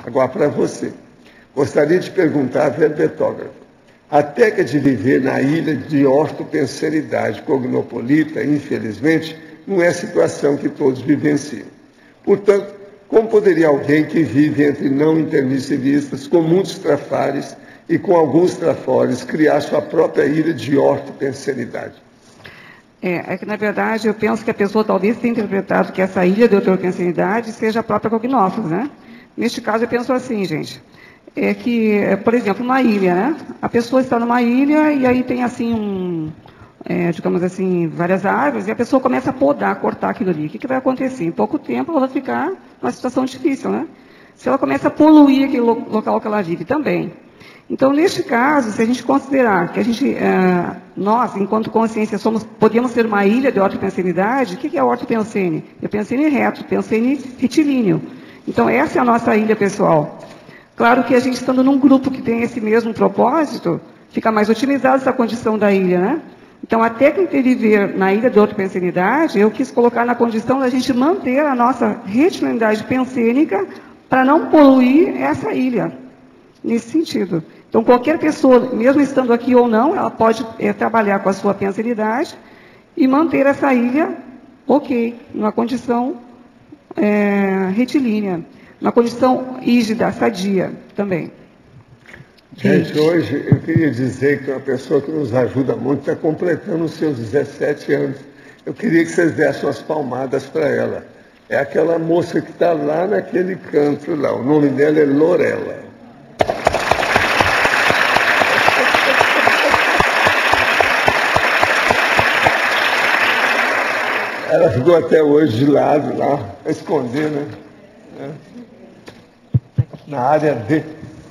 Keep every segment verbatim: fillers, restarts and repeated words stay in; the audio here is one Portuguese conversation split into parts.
Agora, para você, gostaria de perguntar à verbetógrafa, a técnica de viver na ilha de ortopensenidade cognopolita, infelizmente, não é situação que todos vivenciam. Portanto, como poderia alguém que vive entre não intermissivistas, com muitos trafares e com alguns trafores, criar sua própria ilha de ortopensenidade? É, é que, na verdade, eu penso que a pessoa talvez tenha interpretado que essa ilha de ortopensenidade seja a própria cognófagos, né? Neste caso, eu penso assim, gente, é que, por exemplo, uma ilha, né? A pessoa está numa ilha e aí tem, assim, um, é, digamos assim, várias árvores, e a pessoa começa a podar, cortar aquilo ali. O que, que vai acontecer? Em pouco tempo, ela vai ficar numa situação difícil, né? Se ela começa a poluir aquele lo local que ela vive também. Então, neste caso, se a gente considerar que a gente, é, nós, enquanto consciência, somos, podemos ser uma ilha de ortopensenidade, o que, que é ortopensene? É pensene reto, pensene retilíneo. Então, essa é a nossa ilha, pessoal. Claro que a gente, estando num grupo que tem esse mesmo propósito, fica mais otimizada essa condição da ilha, né? Então, a técnica de viver na ilha de ortopensenidade, eu quis colocar na condição da gente manter a nossa retilinidade pensênica para não poluir essa ilha, nesse sentido. Então, qualquer pessoa, mesmo estando aqui ou não, ela pode é, trabalhar com a sua pensenidade e manter essa ilha, ok, numa condição é, retilínea, numa condição rígida, sadia também. Gente, hoje eu queria dizer que uma pessoa que nos ajuda muito está completando os seus dezessete anos. Eu queria que vocês dessem umas palmadas para ela. É aquela moça que está lá naquele canto lá. O nome dela é Lorela. Ela ficou até hoje de lado lá, para esconder, né? É. Na área D.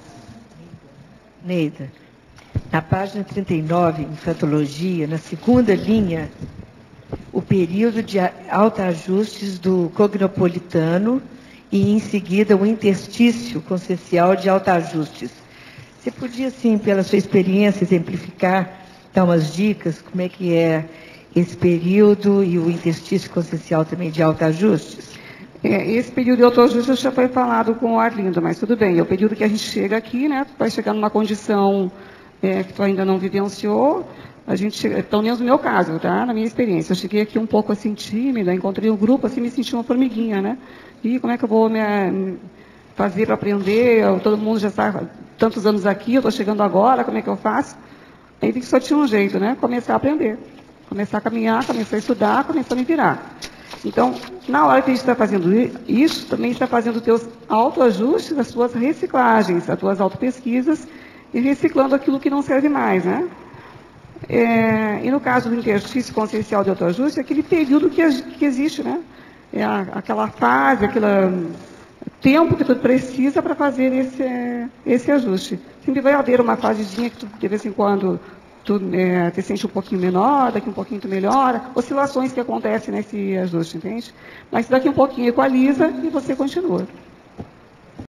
Neida, na página trinta e nove, infantologia, na segunda linha, o período de autoajustes do cognopolitano e, em seguida, o interstício consciencial de autoajustes. Você podia, assim, pela sua experiência, exemplificar, dar umas dicas, como é que é esse período e o interstício consciencial também de autoajustes? É, esse período de autoajuste já foi falado com o Arlindo, mas tudo bem. É o período que a gente chega aqui, né? Vai chegar numa condição é, que tu ainda não vivenciou. A gente chega, pelo menos no meu caso, tá? Na minha experiência, eu cheguei aqui um pouco assim tímida, encontrei um grupo, assim, me senti uma formiguinha, né? E como é que eu vou me, me fazer para aprender? Eu, todo mundo já está tantos anos aqui, eu estou chegando agora, como é que eu faço? Aí vi que só tinha um jeito, né? Começar a aprender. Começar a caminhar, começar a estudar, começar a me virar. Então, na hora que a gente está fazendo isso, também está fazendo os teus autoajustes, as tuas reciclagens, as tuas autopesquisas, e reciclando aquilo que não serve mais, né? É, e no caso do interstício consciencial de autoajuste, é aquele período que, que existe, né? É a, aquela fase, aquele tempo que tu precisa para fazer esse, esse ajuste. Sempre vai haver uma fasezinha que tu, de vez em quando, tu é, te sente um pouquinho menor, daqui um pouquinho tu melhora, oscilações que acontecem nesse ajuste, entende? Mas daqui um pouquinho equaliza e você continua.